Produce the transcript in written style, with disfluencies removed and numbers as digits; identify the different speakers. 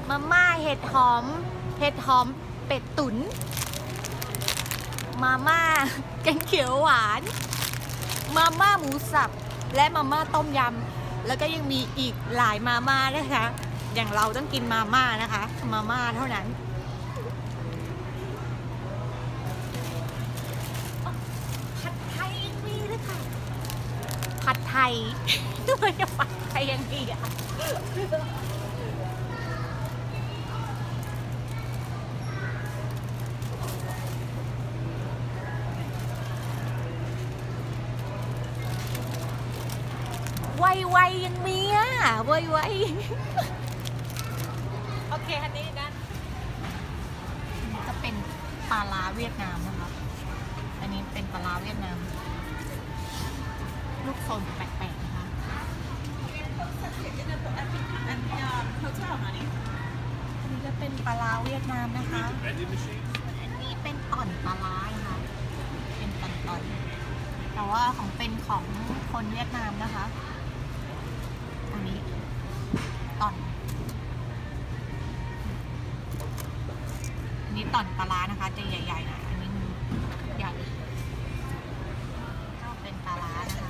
Speaker 1: มาม่าเห็ดหอมเป็ดตุ๋นมาม่าแกงเขียวหวานมาม่าหมูสับและมาม่าต้มยำแล้วก็ยังมีอีกหลายมาม่านะคะอย่างเราต้องกินมาม่านะคะมาม่าเท่านั้นผัดไทยยังมีด้วยค่ะผัดไทยด้วยผัดไทยยังมีอ่ะไวยังมีอ่ะไวโอเคอันนี้นะจะเป็นปลาร้าเวียดนามนะคะอันนี้เป็นปลาร้าเวียดนามลูกโซนแปลกๆนะคะอันนี้จะเป็นปลาร้าเวียดนามนะคะอันนี้เป็นต่อนปลาร้านะคะเป็นต่อนแต่ว่าเป็นของคนเวียดนามนะคะอันนี้ต่อนอันนี้ต่อนปลาร้านะคะจะใหญ่ๆหน่อยอันนี้ใหญ่ก็เป็นปลาร้านะคะ